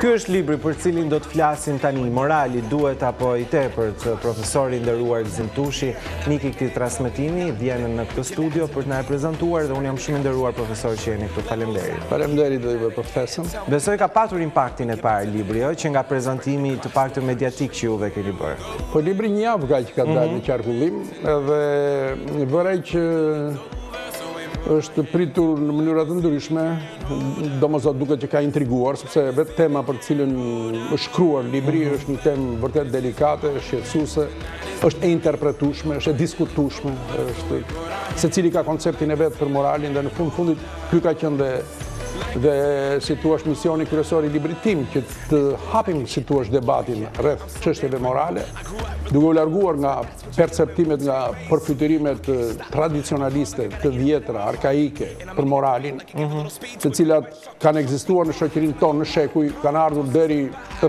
Ky është libri për cilin do të flasim tani, morali duhet apo i tepërt. Profesori nderuar Gzim Tushi, mik i këtij transmetimi, vjen në këtë studio për të na e prezantuar dhe unë jam shumë i nderuar profesor që jeni këtu. Faleminderit. Faleminderit dhe juve për ftesën. Besoj ka patur impaktin e parë libri, që nga prezantimi të paktën mediatik që juve keni bërë. Po libri një javë që ka dalë në qarkullim edhe vërej që është pritur në mënyra të ndryshme, domosdoshmë duket që ka intriguar, sepse vetë tema për të cilën është shkruar libri është një temë vërtet delikate, shqetësuese, është e interpretueshme, është e diskutueshme, është secili ka konceptin e vet për moralin dhe në fundit ky ka qenë dhe si thua misioni kryesor i librit tim që të hapim si thua debatin rreth çështjeve morale, duke u larguar nga perceptimet, nga përfytyrimet tradicionaliste të vjetra, arkaike për moralin, të cilat kanë ekzistuar në shoqërinë tonë në shekuj, kanë ardhur deri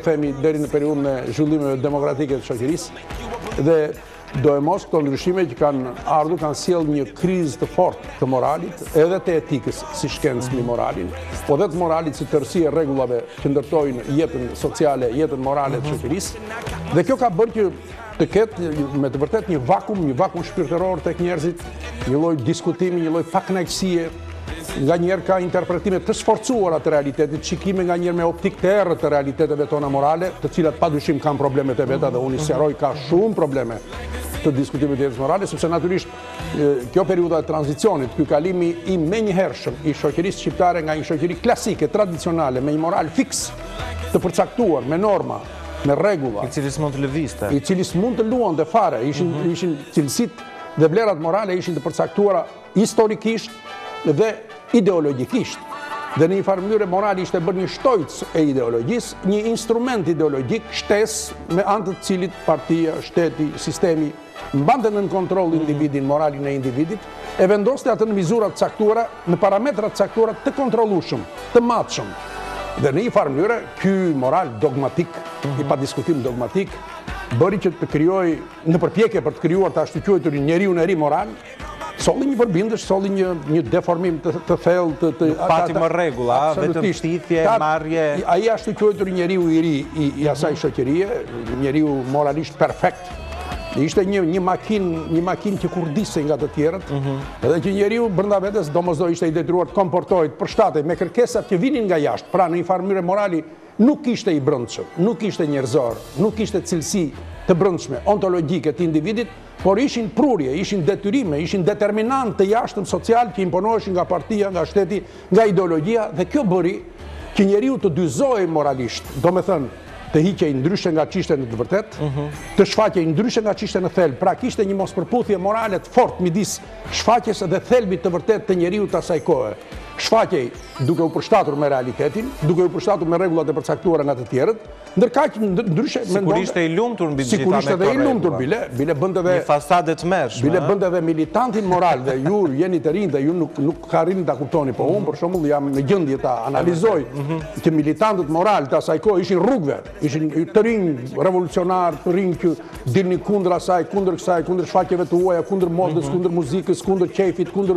në periudhën e zhvillimeve demokratike të shoqërisë dhe do e mos këto ndryshime që kanë ardhur kanë sjellë një krizë të fortë të moralit, edhe të etikës si shkencë mbi moralin, po dhe të moralit si tërësi e rregullave që ndërtojnë jetën sociale, jetën morale të shoqërisë. Dhe kjo ka bërë që të ketë me të vërtet një vakum shpirtëror tek njerëzit, një lloj diskutimi, një lloj pakënaqësie, nga njerë ka interpretime të sforcuara të realitetit, shikime nga njerë me optik të errët të realiteteve tona morale, të cilat padyshim kanë problemet e veta dhe unë i sqaroj ka shumë probleme të diskutimit të jetës morale, sepse natyrisht kjo periudha e tranzicionit, ky kalimi i menjëhershëm i shoqërisë shqiptare nga një shoqëri klasike, tradicionale, me një moral fiks, të përcaktuar, me norma, me rregulla, i cili mund të lëvizte, i cili mund të luante fare, ishin cilësitë dhe vlerat morale ishin të përcaktuara historikisht dhe ideologjikisht. Dhe në një farë mënyrë morali ishte bërë një shtojc e ideologjisë, një instrument ideologjik, shtesë me anë të cilit partia, shteti, sistemi mbante nën kontroll individin, moralin e individit, e vendoste atë në mizurat caktuara, në parametrat caktuara të kontrollueshëm, të matshëm. Dhe në një farë mënyrë, ky moral dogmatik, i padiskutim dogmatik, bëri që të krijojë në përpjekje për të krijuar të ashtu quajtur njeriu e ri moral, solli një përbindësh, solli një deformim të thellë të pati më rregulla, vetëm shtithje, marrje. Ai ashtu quajtur njeriu i ri i asaj shoqërie, njeriu moralisht perfekt. Ishte një makinë që kurdiste nga të tjerët, edhe që njeriu brenda vetes domosdoshmë ishte i detyruar të komportohet përshtatej me kërkesat që vinin nga jashtë. Pra në një farë mënyrë morali nuk ishte i brendshëm, nuk ishte njerëzor, nuk ishte cilësi të brendshme, ontologjike të individit, por ishin prurje, ishin detyrime, ishin determinant të jashtëm social që imponoheshin nga partia, nga shteti, nga ideologjia, dhe kjo bëri që njeriu të dyzohej moralisht, domethënë të hiqej ndryshe nga çishte në të vërtet, të shfaqej ndryshe nga çishte në thelb, pra kishte një mospërputhje morale të fortë midis shfaqjes dhe thelbit të vërtet të njeriu të asaj kohe. Shfaqej duke u përshtatur me realitetin, duke u përshtatur me rregullat e përcaktuara nga të tjerët, ndërkaq ndryshe mendon. Sigurisht e i lumtur mbi gjitha me sigurisht edhe i lumtur, bile bënte edhe një fasadë të mërshme. Bile bënte edhe militantin moral dhe ju jeni të rinj dhe ju nuk arrini ta kuptoni, po unë për shembull jam në gjendje ta analizoj që militantët moral të asaj kohe ishin rrugëve, ishin të rinj revolucionar, të rinj që dilnin kundër asaj, kundër kësaj, kundër shfaqjeve të huaja, kundër modës, kundër muzikës, kundër qejfit, kundër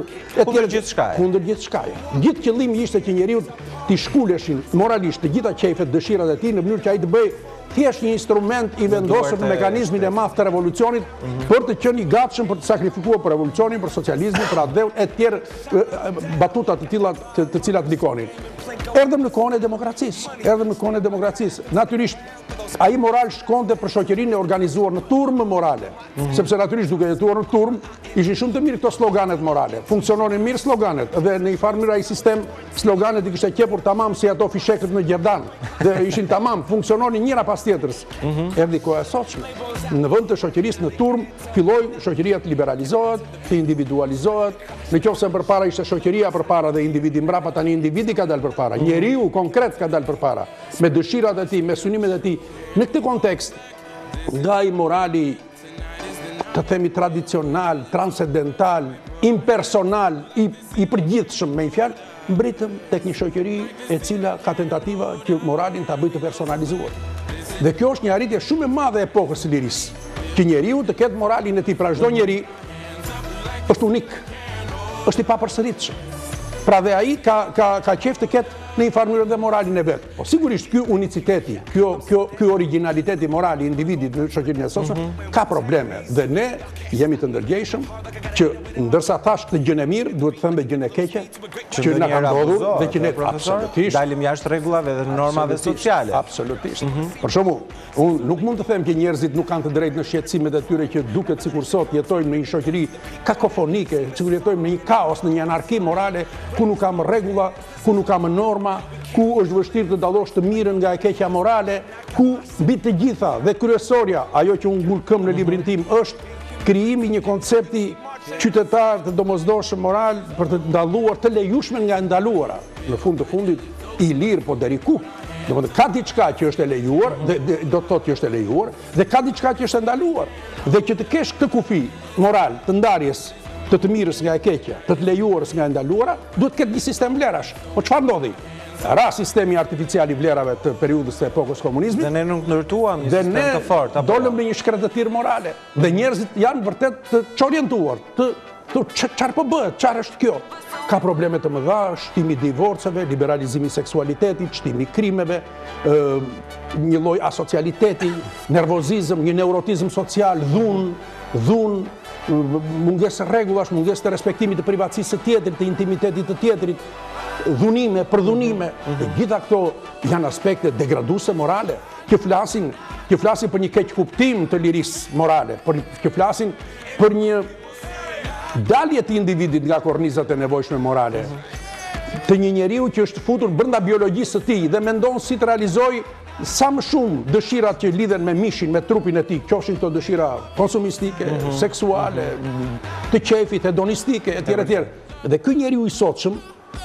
gjithçka. Gjithë qëllimi ishte që njeriu t'i shkuleshin moralisht të gjitha qejfet, dëshirat e tij në mënyrë që ai të bëjë thjesht një instrument i vendosur në mekanizmin e madh të revolucionit për të qenë i gatshëm për të sakrifikuar për revolucionin, për socializmin, për atë e tjerë batuta të tilla të cilat ndikonin. Erdhëm në kohën e demokracisë. Natyrisht ai moral shkonte për shoqërinë e organizuar në turmë morale, sepse natyrisht duke jetuar në turmë ishin shumë të mirë këto sloganet morale. Funksiononin mirë sloganet dhe në një farë mënyrë ai sistem sloganet i kishte qepur tamam si ato fishekët në Gjerdan dhe ishin tamam, funksiononin njëra pas tjetrës. Erdhi koha e sotshme. Në vend të shoqërisë në turmë filloi shoqëria të liberalizohet, të individualizohet. Nëse përpara ishte shoqëria përpara dhe individi mbrapa, tani individi ka dalë përpara. Njeriu konkret ka dalë përpara, me dëshirat e tij, me synimet e tij. Në këtë kontekst, nga i morali të themi tradicional, transcendental, impersonal, i përgjithshëm me një fjalë, mbritëm tek një shoqëri e cila ka tentativa që moralin ta bëjë të personalizuar. Dhe kjo është një arritje shumë e madhe e epokës së lirisë, që njeriu të ketë moralin e tij, pra çdo njeri është unik, është i papërsëritshëm. Pra dhe ai ka qejf të ketë në një farë mënyrë dhe moralin e vet. Po sigurisht ky uniciteti, ky originaliteti moral i individit në shoqërinë e sotshme ka probleme dhe ne jemi të ndërgjegjshëm që ndërsa thash këtë gjën e mirë, duhet të them dhe gjën e keqe që na ka ndodhur dhe që ne absolutisht dalim jashtë rregullave dhe normave sociale. Absolutisht. Për shembull, unë nuk mund të them që njerëzit nuk kanë të drejtë në shqetësimet e tyre që duket sikur sot jetojmë në një shoqëri kakofonike, sikur jetojmë në një kaos, në një anarki morale ku nuk ka më rregulla, ku nuk ka më norma, ku është vështirë të dallosh të mirën nga e keqja morale, ku mbi të gjitha dhe kryesorja, ajo që unë ngul këmbë në librin tim është krijimi një koncepti qytetar të domosdoshëm moral për të ndalluar të lejushme nga ndaluara. Në fund të fundit i lirë po deri ku? Domethënë ka diçka që është e lejuar, do të thotë që është e lejuar, dhe ka diçka që është e ndaluar. Dhe që të kesh këtë kufi moral të ndarjes të mirës nga e keqja, të lejuarës nga e ndaluara, duhet të ketë një sistem vlerash. Po çfarë ndodhi? Ra sistemi artificial i vlerave të periudhës të epokës komunizmit. Dhe ne nuk ndërtuam një sistem të fortë. Dhe ne dolëm në një shkretëtirë morale. Dhe njerëzit janë vërtet të çorientuar, çfarë po bëhet, çfarë është kjo? Ka probleme të mëdha, shtimi i divorceve, liberalizimi i seksualitetit, shtimi i krimeve, një lloj asocialiteti, nervozizëm, një neurotizëm social, dhunë, mungesë rregullash, mungesë të respektimit të privatësisë së tjetrit, të intimitetit të tjetrit, dhunime, përdhunime. Gjitha këto janë aspekte degraduese morale, që flasin për një keq kuptim të lirisë morale, që flasin për një dalje të individit nga kornizat e nevojshme morale, të një njeriu që është futur brenda biologjisë së tij dhe mendon si të realizojë sa më shumë dëshirat që lidhen me mishin, me trupin e tij, qofshin këto dëshira konsumistike, seksuale, të qefit, hedonistike, etj. Dhe ky njeriu i sotshëm,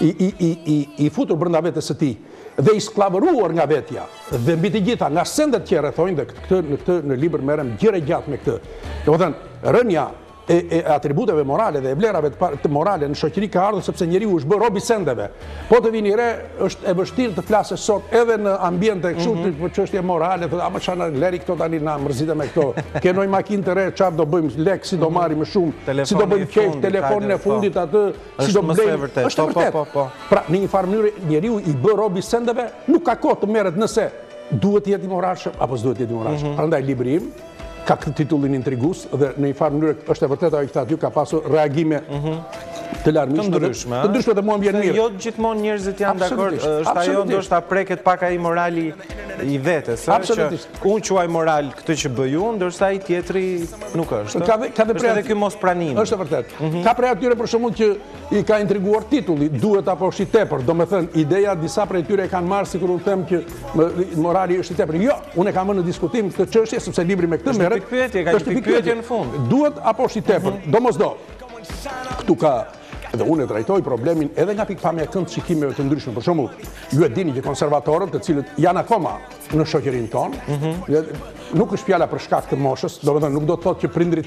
i futur brenda vetes së tij dhe i sklavëruar nga vetja dhe mbi të gjitha nga sendet që rrethojnë, dhe në libër merrem gjëre gjatë me këtë. Domethënë, rënja e atributeve morale dhe e vlerave të morale në shoqëri ka ardhur sepse njeriu është bërë rob i sendeve. Po të vini re, është e vështirë të flasësh sot edhe në ambiente kështu për çështje morale, thotë ama çana leri këto tani na mërzitem me këto. Kenoj makinë të re, çfarë do bëjmë? Lek si do marrim më shumë? Si do bëjmë qejf telefonin e fundit atë? Si do blejmë? Është vërtet. Pra, në një farë mënyrë njeriu i bë rob i sendeve, nuk ka kohë të merret nëse duhet të jetë i moralshëm apo s'duhet të jetë i moralshëm. Prandaj libri im ka këtë titullin intrigus dhe në një farë mënyrë është e vërtetë ajo që thatë ju ka pasur reagime të larmishme, të ndryshme dhe mua më vjen mirë. Jo gjithmonë njerëzit janë dakord, është ajo ndoshta preket pak ai morali i vetes, që unë quaj moral këtë që bëj unë, ndërsa ai tjetri nuk është. Është edhe ky mospranimi. Është e vërtetë. Ka prej atyre për shembull që i ka intriguar titulli, duhet apo është i tepër, domethënë ideja disa prej tyre e kanë marrë sikur unë them që morali është i tepër. Jo, unë e kam vënë në diskutim këtë çështje sepse libri me këtë merret. Është pikë pyetje në fund. Duhet apo është i tepër? Domosdo. Këtu ka dhe unë e trajtoj problemin edhe nga pikpamja e këndë shikimeve të ndryshme. Për shembull, ju e dini që konservatorët, të cilët janë akoma në shoqërinë tonë, nuk është fjala për shkak të moshës, domethënë nuk do të thotë që prindrit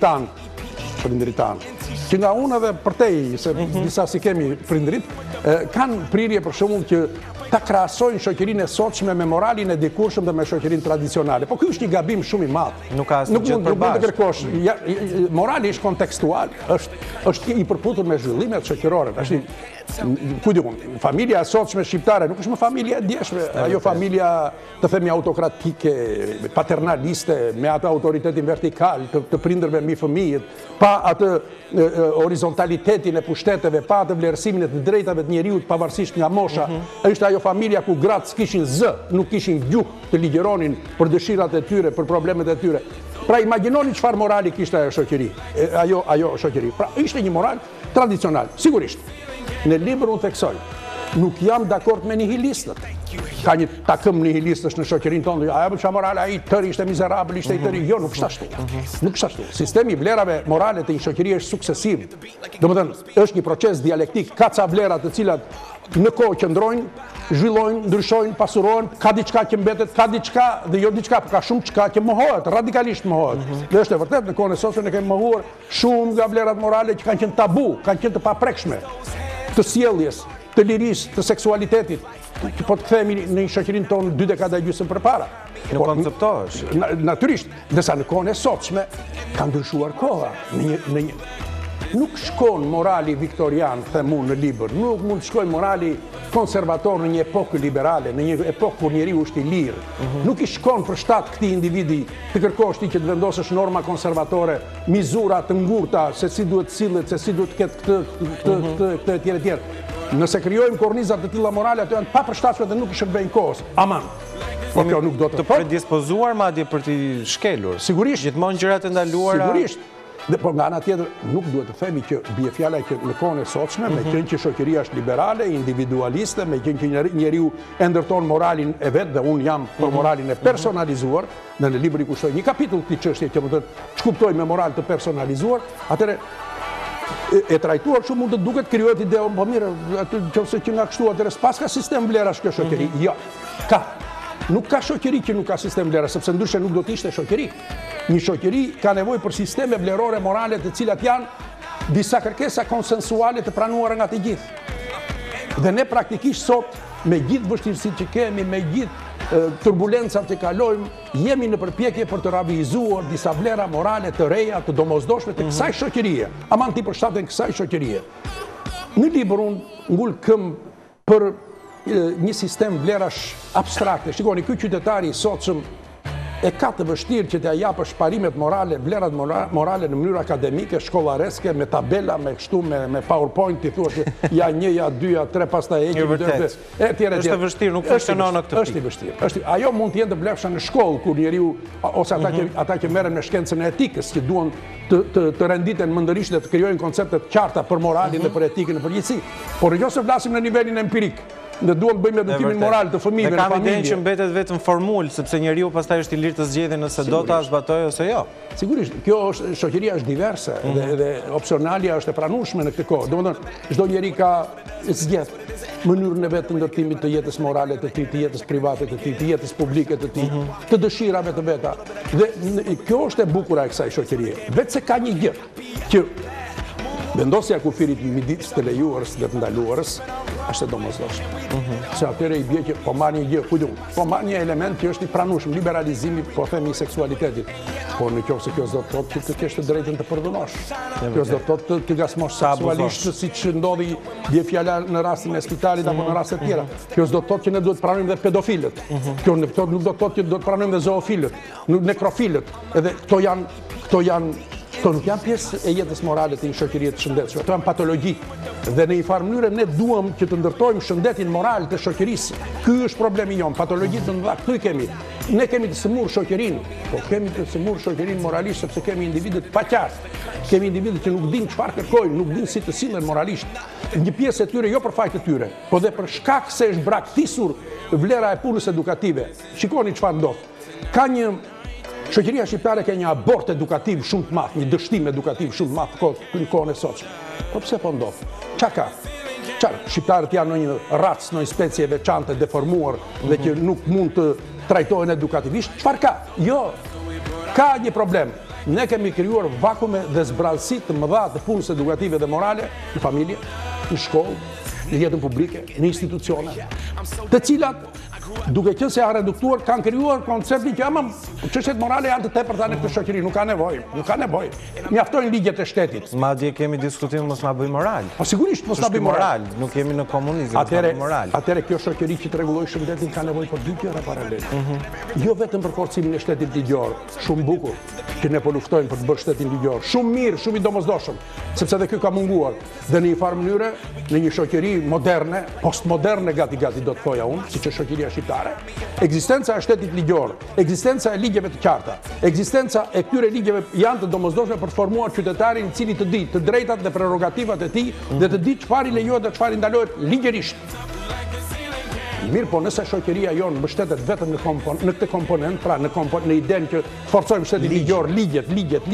tanë, që nga unë edhe përtej, se disa si kemi prindrit, kanë prirje për shembull që ta krahasojnë shoqërinë e sotshme me moralin e dikurshëm dhe me shoqërinë tradicionale. Po ky është një gabim shumë i madh. Nuk ka asnjë gjë të bashkë. Kërkosh, morali është kontekstual, është i përputhur me zhvillimet shoqërore. Tash ku diun, familja e sotshme shqiptare nuk është më familja e djeshme, ajo familja të themi autokratike, paternaliste, me atë autoritetin vertikal të prindërve mbi fëmijët, pa atë horizontalitetin e pushteteve, pa atë vlerësimin e të drejtave të njeriut pavarësisht nga mosha. Është ajo familja ku gratë s'kishin zë, nuk kishin gjuhë të ligjëronin për dëshirat e tyre, për problemet e tyre. Pra imagjinoni çfarë morali kishte ajo shoqëri, ajo shoqëri. Pra ishte një moral tradicional, sigurisht. Në libër unë theksoj, nuk jam dakord me nihilistët. Ka një takëm nihilistësh në shoqërinë tonë, ajo çfarë morale ai tëri ishte mizerabël, ishte i tëri. Jo, nuk është ashtu. Nuk është ashtu. Sistemi i vlerave morale të një shoqërie është suksesiv. Domethënë, është një proces dialektik, ka ca vlera të cilat në kohë qëndrojnë, zhvillojnë, ndryshojnë, pasurohen, ka diçka që mbetet, ka diçka dhe jo diçka, por ka shumë çka që mohohet, radikalisht mohohet. Dhe është e vërtetë në kohën e sotshme ne kemi mohuar shumë nga vlerat morale që kanë qenë tabu, kanë qenë të paprekshme, të sjelljes, të lirisë, të seksualitetit. Po të kthehemi në një shoqërinë tonë 2 dekada gjysmë përpara. Nuk konceptohesh. Natyrisht, ndërsa në kohën e sotshme ka ndryshuar koha. nuk shkon morali viktorian, them unë në libër, nuk mund të shkoj morali konservator në një epokë liberale, në një epokë kur njeriu është i lirë. Nuk i shkon për shtat këtij individi të kërkosh ti që të vendosësh norma konservatore, mizura të ngurta, se si duhet sillet, se si duhet të ketë këtë etj. Nëse krijojmë korniza të tilla morale, ato janë pa përshtatshme dhe nuk i shërbejnë kohës. Aman. Po kjo nuk do të predispozuar madje për t'i shkelur. Sigurisht. Gjithmonë gjërat e ndaluara. Sigurisht. Dhe por nga ana tjetër nuk duhet të themi që bie fjala që në kohën e sotshme, me qenë që shoqëria është liberale, individualiste, me qenë që njeriu e ndërton moralin e vet dhe unë jam për moralin e personalizuar, në librin kushtoj një kapitull këtij çështje që më të ç'kuptoj me moral të personalizuar, atëre e trajtuar kështu mund të duket krijohet ide, po mirë, aty nëse që nga kështu atëre s'pas ka sistem vlerash kjo shoqëri. Jo. Ka. Nuk ka shoqëri që nuk ka sistem vlera, sepse ndryshe nuk do të ishte shoqëri. Një shoqëri ka nevojë për sisteme vlerore morale të cilat janë disa kërkesa konsensuale të pranuara nga të gjithë. Dhe ne praktikisht sot, me gjithë vështirësitë që kemi, me gjithë turbulencat që kalojmë, jemi në përpjekje për të ravizuar disa vlera morale të reja, të domosdoshme të kësaj shoqërie. Aman ti përshtaten kësaj shoqërie. Në libër unë ngul këmbë për një sistem vlerash abstrakte. Shikoni, ky qytetari i sotshëm e ka të vështirë që t'ia japësh parimet morale, vlerat morale në mënyrë akademike, shkollareske, me tabela, me kështu, me PowerPoint, ti thua që ja 1, ja 2, ja 3, pastaj heqim vërtet. Është vështirë, nuk funksionon në këtë pikë. Është i vështirë. Ajo mund të jetë të vlefshme në shkollë kur njeriu ose ata që merren me shkencën e etikës, që duan të renditen mëndërisht dhe të krijojnë koncepte të qarta për moralin dhe për etikën në përgjithësi. Por nëse flasim në nivelin empirik, ne duam të bëjmë edukimin moral të fëmijëve në familje. Ne kam idenë që mbetet vetëm formulë, sepse njeriu pastaj është i lirë të zgjedhë nëse do ta zbatojë ose jo. Sigurisht, kjo është shoqëria është diverse dhe opsionalia është e pranueshme në këtë kohë. Domethënë, çdo njeri ka zgjedh mënyrën e vet të ndërtimit të jetës morale të tij, të jetës private të tij, të jetës publike të tij, të dëshirave të veta. Dhe kjo është e bukur e kësaj shoqërie. Vetëse ka një gjë që vendosja e kufirit midis të lejuarës dhe të ndaluarës është e domosdoshme. Se atëre i bie që po marr një gjë, kujtu, po marr një element që është i pranueshëm, liberalizimi, po themi, i seksualitetit. Por nëse kjo s'do të thotë që të kesh të drejtën të përdhunosh. Kjo s'do të thotë të gasmosh seksualisht siç ndodhi bie fjala në rastin e spitalit apo në raste të tjera. Kjo s'do të thotë që ne duhet të pranojmë dhe pedofilët. Kjo nuk do të thotë që do të pranojmë dhe zoofilët, nekrofilët. Edhe këto nuk janë pjesë e jetës morale të një shoqërie të shëndetshme, ato janë patologji. Dhe në një farë mënyrë ne duam që të ndërtojmë shëndetin moral të shoqërisë. Ky është problemi jon, patologji të mëdha këtu i kemi. Ne kemi të sëmurë shoqërinë, po kemi të sëmurë shoqërinë moralisht sepse kemi individë të paqartë. Kemi individë që nuk dinë çfarë kërkojnë, nuk dinë si të sillen moralisht. Një pjesë e tyre jo për fajt të tyre, po dhe për shkak se është braktisur vlera e punës edukative. Shikoni çfarë ndodh. Ka një shoqëria shqiptare ka një abort edukativ shumë të madh, një dështim edukativ shumë të madh në kohën e sotshme. Po pse po ndodh? Çka ka? Shqiptarët janë në një racë, në një specie veçante, deformuar dhe që nuk mund të trajtohen edukativisht. Çfarë ka? Jo, ka një problem. Ne kemi krijuar vakume dhe zbrallësi të mëdha të punës edukative dhe morale në familje, në shkollë, në jetën publike, në institucione, të cilat duke qenë se janë reduktuar, kanë krijuar konceptin që çështjet morale janë të tepërta në këtë shoqëri, nuk ka nevojë. Mjaftojnë ligjet e shtetit. Madje kemi diskutim mos na bëj moral. Po sigurisht mos na bëj moral. Nuk jemi në komunizëm, mos na bëj moral. Atëre kjo shoqëri që rregulloi shëndetin ka nevojë për dy gjëra paralele. Jo vetëm për forcimin e shtetit ligjor, shumë bukur që ne po luftojmë për të bërë shtetin ligjor, shumë mirë, shumë i domosdoshëm, sepse edhe ky ka munguar. Dhe në një farë mënyrë, në një shoqëri moderne, postmoderne gati do të thoja unë, siç është shoqëria shqiptare, ekzistenca e shtetit ligjor, ekzistenca e ligjeve të qarta, ekzistenca e këtyre ligjeve janë të domosdoshme për të formuar qytetarin i cili të di të drejtat dhe prerogativat e tij dhe të di çfarë i lejohet dhe çfarë i ndalohet ligjërisht. Mirë, po nëse shoqëria jonë mbështetet vetëm në këtë komponent, pra në idenë që forcojmë shtetin ligjor, ligjet,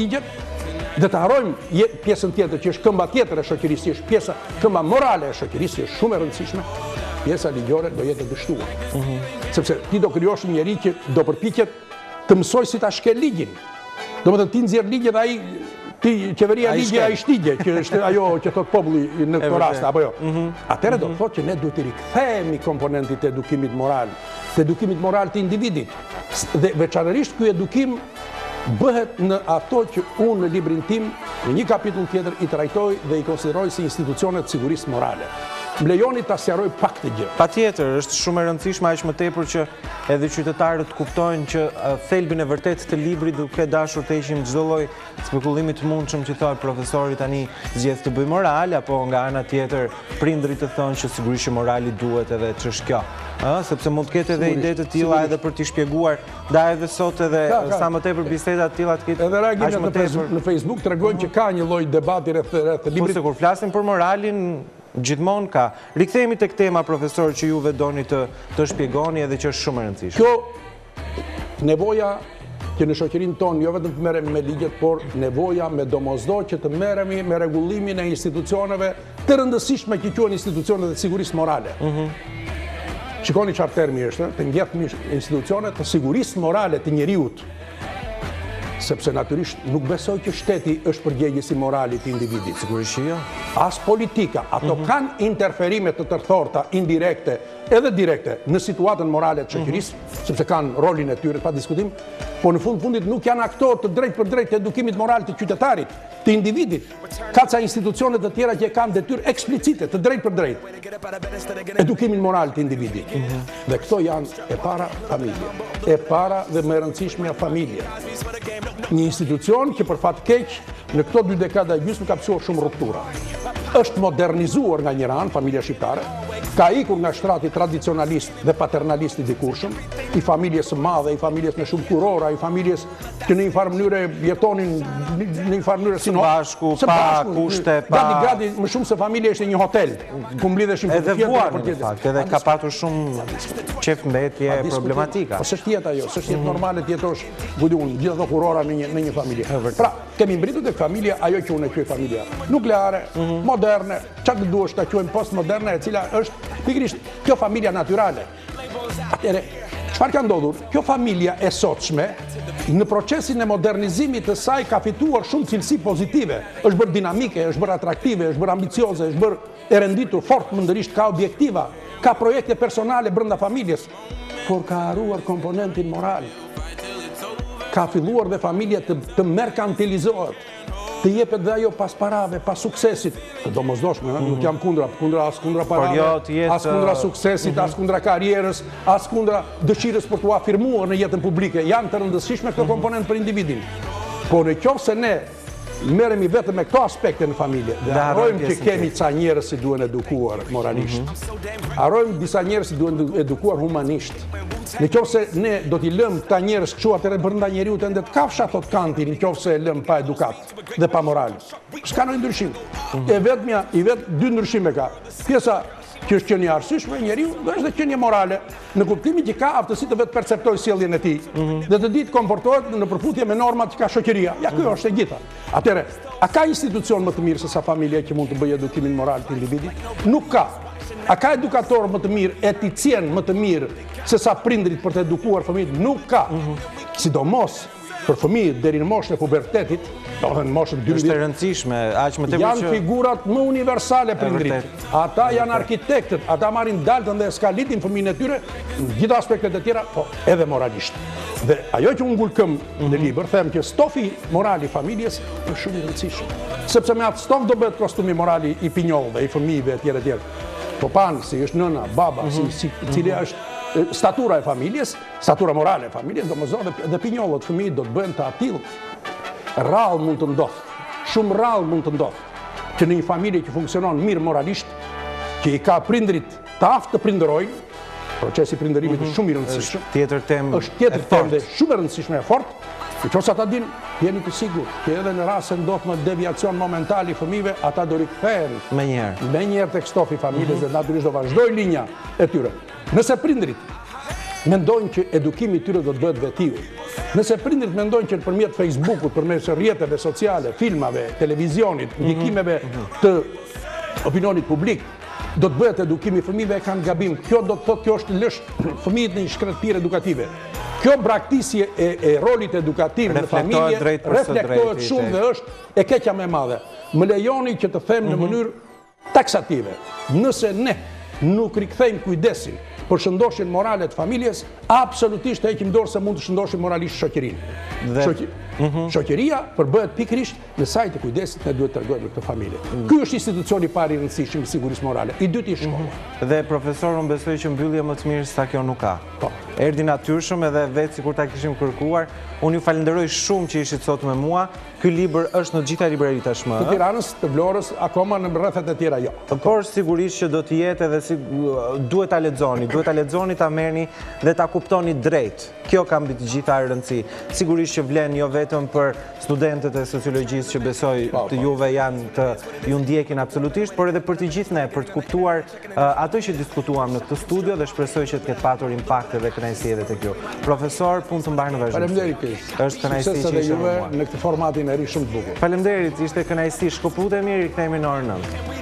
dhe të harrojmë pjesën tjetër që është këmba tjetër e shoqërisë, është pjesa këmba morale e shoqërisë, është shumë e rëndësishme. Pjesa ligjore do jetë e dështuar. Sepse ti do krijosh një njerëz që do përpiqet të mësoj si ta shkel ligjin. Domethënë ti nxjerr ligjet ai qeveria ligje ai shtigje, që është ajo që thot populli në këtë rast apo jo. Atëherë do të thotë që ne duhet të rikthehemi komponentit të edukimit moral të individit. Dhe veçanërisht ky edukim bëhet në ato që unë në librin tim, në një kapitull tjetër, i trajtoj dhe i konsideroj si institucionet sigurisë morale. Më lejoni ta sqaroj pak të gjë. Patjetër, është shumë e rëndësishme aq më tepër që edhe qytetarët kuptojnë që thelbin e vërtet të librit duke dashur të heqim çdo lloj spekulimi të mundshëm që thotë profesori tani zgjedh të bëj moral, apo nga ana tjetër prindrit të thonë që sigurisht që morali duhet edhe ç'është kjo. Sepse mund të ketë edhe ide të tilla edhe për t'i shpjeguar, ndaj edhe sot edhe sa më tepër biseda të tilla të ketë. Edhe reagimet në Facebook tregojnë që ka një lloj debati rreth librit. Po kur flasim për moralin, gjithmonë ka. Rikthehemi tek tema, profesor, që juve doni të shpjegoni edhe që është shumë e rëndësishme. Kjo nevoja që në shoqërinë tonë jo vetëm të merremi me ligjet, por nevoja me domosdoshmë që të merremi me rregullimin e institucioneve të rëndësishme që quhen institucionet e sigurisë morale. Shikoni çfarë termi është, të ngjetmi institucionet të sigurisë morale të njeriut. Sepse natyrisht nuk besoj që shteti është përgjegjës i moralit të individit. Sigurisht jo. As politika, ato kanë interferime të tërthorta, indirekte, edhe direkte, në situatën morale të shoqërisë, sepse kanë rolin e tyre pa diskutim, po në fundit nuk janë aktor të drejt për drejt të edukimit moral të qytetarit, të individit. Ka ca institucionet të tjera që kanë detyrë eksplicite të drejt për drejt edukimin moral të individit. Dhe këto janë e para familje, e para dhe më e rëndësishmja familje. Një institucion që për fat keq në këto 2 dekada e gjysmë ka pësuar shumë ruptura. Është modernizuar nga njëra anë familja shqiptare, ka ikur nga shtrati tradicionalist dhe paternalist i dikurshëm, i familjes së madhe, i familjes me shumë kurora, i familjes që në një farë mënyre jetonin në një farë mënyre së bashku, pa kushte, pa gati më shumë se familja ishte një hotel, ku mblidheshin edhe vuar në fakt, edhe ka patur shumë qef mbetje problematika. Po s'është jetë ajo, s'është jetë normale të jetosh gjithë ato kurora në një familje. Pra, kemi mbritur tek familja ajo që unë e quaj familja nukleare, moderne, çfarë duhesh ta quajmë postmoderne, e cila është pikërisht kjo familja natyrale. Atëre, çfarë ka ndodhur? Kjo familja e sotshme në procesin e modernizimit të saj ka fituar shumë cilësi pozitive. Është bërë dinamike, është bërë atraktive, është bërë ambicioze, është bërë e renditur fort mëndërisht, ka objektiva, ka projekte personale brenda familjes, por ka harruar komponentin moral. Ka filluar dhe familja të merkantilizohet, të jepet dhe ajo pas parave, pas suksesit, të domosdoshme, nuk jam kundra parave, as kundra suksesit, as kundra karierës, as kundra dëshirës për t'u afirmuar në jetën publike. Janë të rëndësishme këto komponent për individin. Po në qoftë se ne merremi vetëm me këto aspekte në familje, dhe harrojmë që kemi ca njerëz që duhen edukuar moralisht. Harrojmë disa njerëz që duhen edukuar humanisht. Në qoftë se ne do t'i lëmë këta njerëz kështu atëherë brenda njeriut ende të kafsha thot Kanti, në qoftë se e lëmë pa edukat dhe pa moral. S'ka ndonjë ndryshim. E vetmja, i vetë 2 ndryshime ka. Pjesa që është qenie arsyeshme e njeriu dhe është qenie morale, në kuptimin që ka aftësi të vetë perceptojë sjelljen e tij dhe të ditë komportohet në përputhje me normat që ka shoqëria. Ja, kjo është e gjitha. Atëherë, a ka institucion më të mirë se sa familja që mund të bëjë edukimin moral të individit? Nuk ka. A ka edukator më të mirë, eticien më të mirë se sa prindrit për të edukuar fëmijët? Nuk ka. Sidomos për fëmijët deri në moshën e pubertetit, në moshën 12 është e rëndësishme, aq më tepër janë figurat më universale prindrit. Ata janë arkitektët, ata marrin daltën dhe skalitin fëmijën e tyre në gjithë aspektet e tjera, po edhe moralisht. Dhe ajo që unë ngulkëm në libër, them që stofi morali familjes është shumë i rëndësishëm. Sepse me atë stof do bëhet kostumi morali i pinjollëve, i fëmijëve e tjerë. Po panë si është nëna, baba, cili është statura e familjes, statura morale e familjes, domosdoshmë dhe pinjollët fëmijët do të bëhen të atill. Rrallë mund të ndodhë, shumë rrallë mund të ndodhë, që në një familje që funksionon mirë moralisht, që i ka prindrit të aftë të prindërojnë, procesi prindërimit është shumë i rëndësishëm. Është tjetër temë dhe shumë e rëndësishme e fort. Nëse ata dinë, jeni të sigurt që edhe në rast se ndodh një deviacion momental i fëmijëve, ata do rikthehen me njëherë tek stofi i familjes dhe natyrisht do vazhdojnë linja e tyre. Nëse prindrit mendojnë që edukimi i tyre do të bëhet vetiu, nëse prindrit mendojnë që nëpërmjet Facebookut, përmes rrjeteve sociale, filmave, televizionit, ndikimeve të opinionit publik, do të bëhet edukimi i fëmijëve, e kanë gabim. Kjo do të thotë kjo është lësh fëmijët në një shkretëpirë edukative. Kjo braktisje e rolit edukativ në familje reflektohet shumë dhe është e keqja më e madhe. Më lejoni që të them në mënyrë taksative, nëse ne nuk rikthejmë kujdesin për shëndoshjen morale të familjes, absolutisht heqim dorë se mund të shëndoshim moralisht shoqërinë. Shoqëria përbëhet pikërisht në saj të kujdesit ne duhet të tregojmë këtë familje. Ky është institucioni i parë i rëndësishëm i sigurisë morale. I dyti është shkolla. Dhe profesor, unë besoj që mbyllje më të mirë se sa kjo nuk ka. Erdhi natyrshëm edhe vetë sikur ta kishim kërkuar. Unë ju falenderoj shumë që ishit sot me mua. Ky libër është në të gjitha libraritë tashmë. Të Tiranës, të Vlorës, akoma në rrethet e tjera jo. Por sigurisht që do të jetë edhe duhet ta lexoni, ta merrni dhe ta kuptoni drejt. Kjo ka mbi të gjitha rëndësi. Sigurisht që vlen jo vetëm për studentët e sociologjisë që besoj të juve janë të ju ndjekin absolutisht, por edhe për të gjithë ne, për të kuptuar ato që diskutuam në këtë studio dhe shpresoj që të ketë patur impakt dhe kënaqësi edhe tek ju. Profesor, punë të mbar në vazhdim. Faleminderit. Është kënaqësi që ishte me juve në këtë formatin e ri shumë të bukur. Faleminderit, ishte kënaqësi. Shkëputemi, rikthehemi në orën 9.